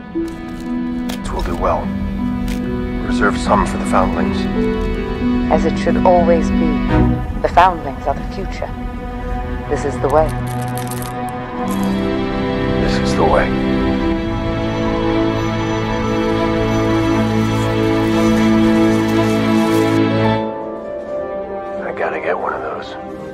It will do well. Reserve some for the foundlings. As it should always be. The foundlings are the future. This is the way. This is the way. I gotta get one of those.